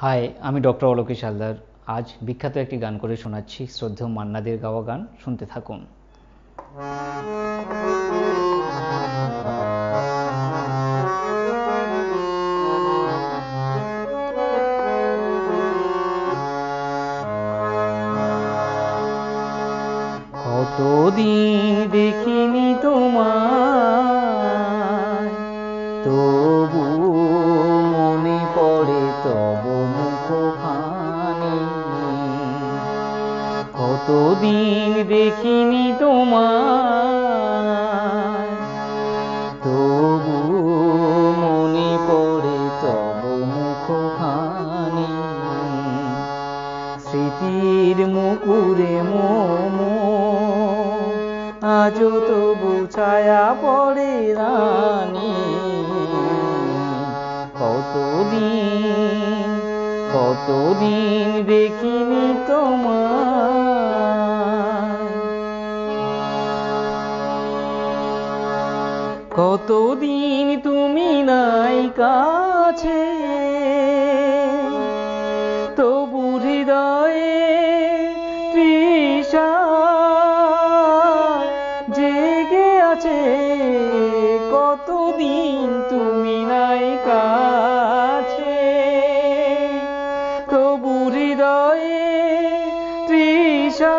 High, আমি doctor Alokesh Haldar. আজ বিখ্যাত একটি গান করে শোনাচ্ছি, শ্রদ্ধেয় মান্না দের গাওয়া গান। শুনতে থাকুন। কতদিন দেখিনি তোমায়, তবু মনে পড়ে তব মুখখানি। কতদিন দেখিনি তোমায়, তবু মনে পড়ে তব মুখখানি। স্মৃতির মুকুরে মোম আজও তবু ছায়া পড়ে রানী। কতদিন দেখিনি তোমায়। কতদিন তুমি নাই কাছে, তবু হৃদয়ে তৃষা জেগে আছে। কতদিন তুমি নাই কাছে, তবু হৃদয়ে তৃষা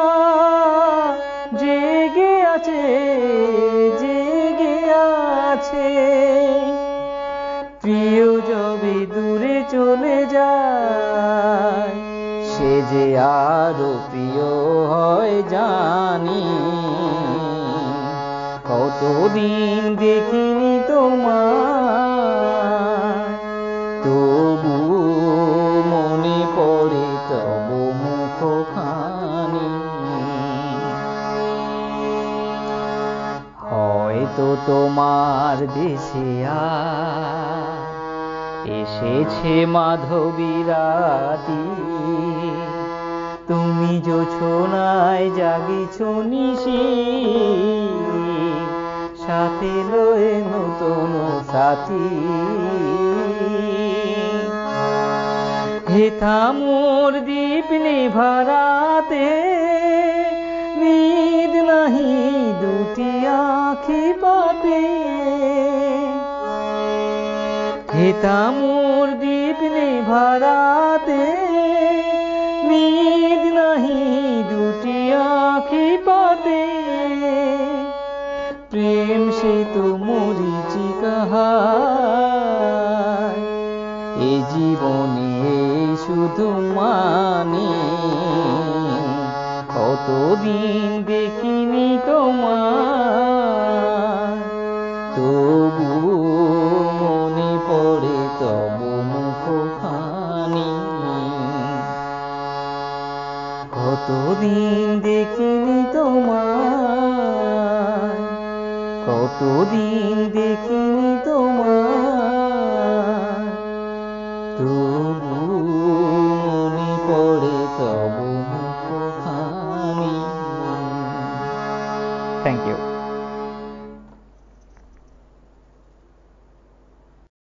জেগে আছে, জেগে আছে। প্রিয় যবে দূরে চলে যায়, সে যে আরো প্রিয় হয় জানি। কতদিন দেখিনি তোমায়, তবু মনে পড়ে তব মুখখানি। হয়তো তোমার দেশে এসেছে মাধবী রাতি, তুমি জোছনায় জাগিছ নিশি, সাথে লয়ে নতুন সাথী। হেথা মোর দীপ নিভারাতে, নিদ নাহি দুটি আঁখি পাতে। হেথা মোর দীপ নিভারাতে, নিদ নাহি দুটি আঁখি পাতে। প্রেম সে তো মরীচিকা হায়, এ জীবনে শুধু মানে। কতদিন দেখিনি তোমায়, তবু মনে পড়ে তব মুখখানি। কতদিন দেখিনি তোমায়, কতদিন দেখিনি তোমায়, তবু মনে পড়ে তব মুখখানি। Thank you.